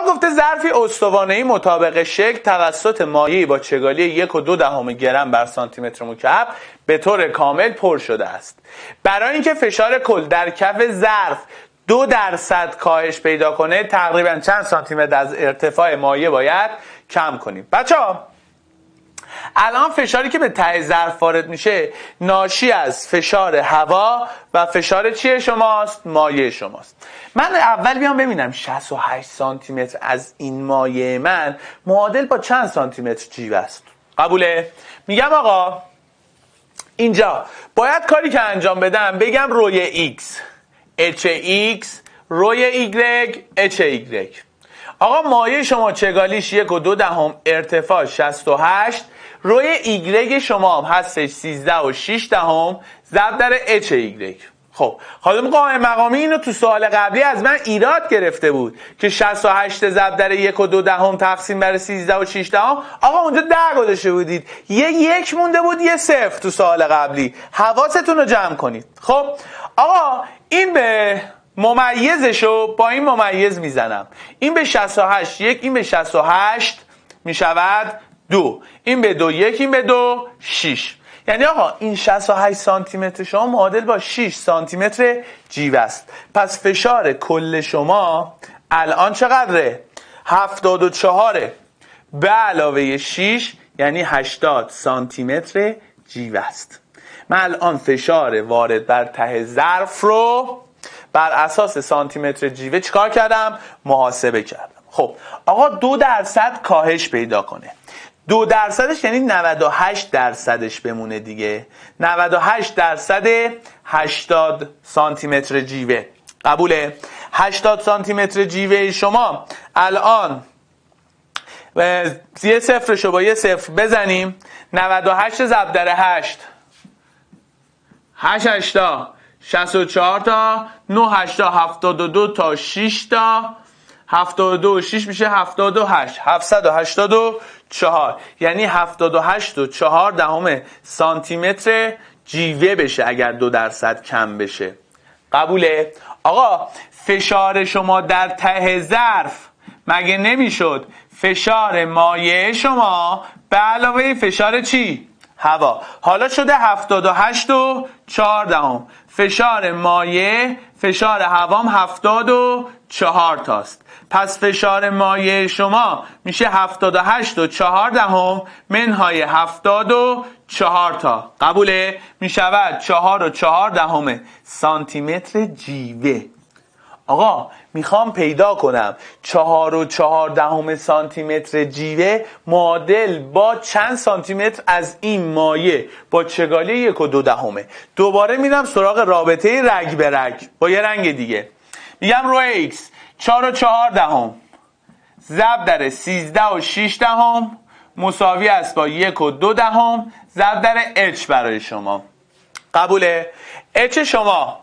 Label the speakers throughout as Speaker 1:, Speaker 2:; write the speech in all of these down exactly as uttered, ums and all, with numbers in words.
Speaker 1: گفته ظرفی استوانه‌ای مطابق شکل توسط مایعی با چگالی یک و دو دهم گرم بر سانتی متر مکعب به طور کامل پر شده است. برای اینکه فشار کل در کف ظرف دو درصد کاهش پیدا کنه تقریبا چند سانتی متر از ارتفاع مایع باید کم کنیم؟ بچه‌ها الان فشاری که به ته ظرف وارد میشه ناشی از فشار هوا و فشار چیه شماست؟ مایع شماست. من اول بیام ببینم شصت و هشت سانتی متر از این مایع من معادل با چند سانتی متر جیوه است. قبوله؟ میگم آقا اینجا باید کاری که انجام بدم بگم روی x اچ ایکس روی ایگرگ اچ ایگرگ. آقا مایع شما چگالیش یک و دو دهم ارتفاع شصت و هشت روی ایگرگ شما هم هستش سیزده و شش دهم ضرب در اچ ایگرگ. خب خانم قائم مقامی اینو تو سوال قبلی از من ایراد گرفته بود که شصت و هشت ضرب در یک و دو دهم تقسیم بر سیزده و شش دهم. آقا اونجا ده گذاشته بودید، یه یک مونده بود یه صفر تو سوال قبلی، حواستون رو جمع کنید. خب آقا این به ممیزشو با این ممیز میزنم، این به شصت و هشت یک، این به شصت و هشت میشود دو، این به دو یک، این به دو شش. یعنی آقا این شصت و هشت سانتی متر شما معادل با شش سانتی متر جیوه است. پس فشار کل شما الان چقدره؟ هفتاد و چهار به علاوه شش یعنی هشتاد سانتی متر جیوه است. من الان فشار وارد بر ته ظرف رو بر اساس سانتی متر جیوه چیکار کردم؟ محاسبه کردم. خب آقا دو درصد کاهش پیدا کنه. دو درصدش یعنی نود و هشت درصدش بمونه دیگه. نود و هشت درصد هشتاد سانتی متر جیوه. قبوله؟ هشتاد سانتی متر جیوه شما الان یه صفرشو با یه صفر بزنیم، نود و هشت ضرب در هشت هشت هشتا شصت و چهار تا، نه هشتا هفتاد و دو تا، شش تا، هفتاد و دو و شش میشه هفتاد و هشت، هفتصد و هشتاد و چهار یعنی هفتاد و هشت و چهار دهم سانتی متر جیوه بشه اگر دو درصد کم بشه. قبوله؟ آقا فشار شما در ته ظرف مگه نمیشد فشار مایع شما به علاوه فشار چی؟ هوا. حالا شده هفتاد و هشت و چهار دهم. فشار مایع فشار هوام هفتاد و چهار تاست. پس فشار مایع شما میشه هفتاد و هشت و چهار دهم منهای هفتاد و چهار تا. قبوله؟ میشود چهار و چهار دهم سانتی متر جیوه. آقا میخوام پیدا کنم چهار و چهار دهم سانتی متر جیوه معادل با چند سانتی متر از این مایع با چگالی یک و دو دهمه. دوباره میرم سراغ رابطه رگ به رگ با یه رنگ دیگه. میگم روی x چهار و چهار دهم ضرب در سیزده و شش دهم مساوی است با یک و دو دهم ضرب در h برای شما. قبوله؟ h شما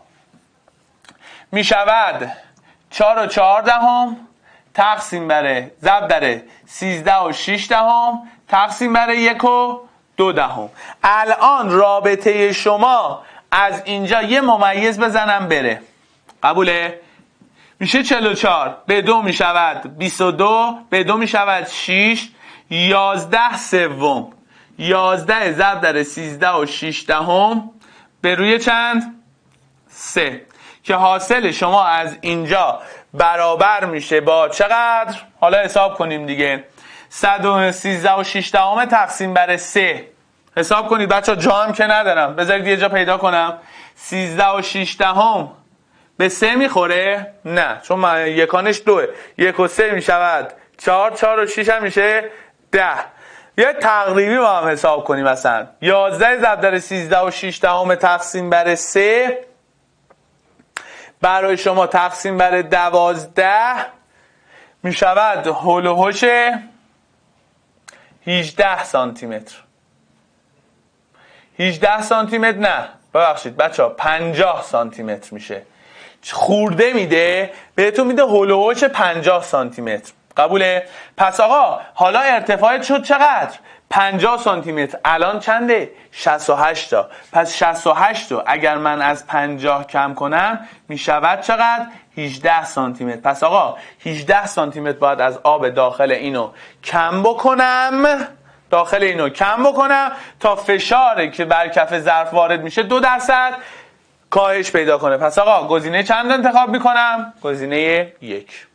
Speaker 1: می شود چهار و چهار دهم تقسیم بر ضرب در سیزده و شش دهم تقسیم بر یک و دو دهم. الان رابطه شما از اینجا یه ممیز بزنم بره. قبوله؟ میشه چهل و چهار به دو می شود بیست و دو به دو می شود شش، یازده سوم، یازده ضرب در سیزده و شش دهم به روی چند؟ سه، که حاصل شما از اینجا برابر میشه با چقدر؟ حالا حساب کنیم دیگه. صد و سیزده و شش دهم تقسیم بر سه. حساب کنید بچه ها، جا هم که ندارم، بذارید یه جا پیدا کنم. سیزده و شش دهم به سه میخوره؟ نه، چون من یکانش دوه، یک و سه میشود چهار، چهار و شش هم میشه ده. یه تقریبی با هم حساب کنیم. مثلا یازده ضرب در سیزده و شش دهم تقسیم بر سه برای شما تقسیم بر دوازده می شود هول و هوش هجده سانتی متر. هجده سانتی متر نه، ببخشید بچه ها، پنجاه سانتی متر میشه. خورده میده بهتون، میده هول و هوش پنجاه سانتی متر. قبوله؟ پس آقا حالا ارتفاعت شد چقدر؟ پنجاه سانتی متر. الان چنده؟ شصت و هشت تا. پس شصت و هشت تا اگر من از پنجاه کم کنم می شود چقدر؟ هجده سانتی متر. پس آقا هجده سانتی متر باید از آب داخل اینو کم بکنم داخل اینو کم بکنم تا فشاری که بر کف ظرف وارد میشه دو درصد کاهش پیدا کنه. پس آقا گزینه چند انتخاب میکنم؟ گزینه یک.